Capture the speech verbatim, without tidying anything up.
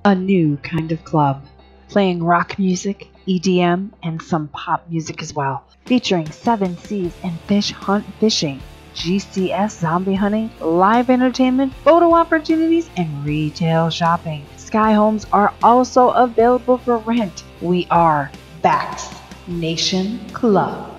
a new kind of club, playing rock music, E D M, and some pop music as well, featuring seven seas and fish hunt fishing, G C S zombie hunting, live entertainment, photo opportunities, and retail shopping. Skyhomes are also available for rent. We are Vaxx Nation Club.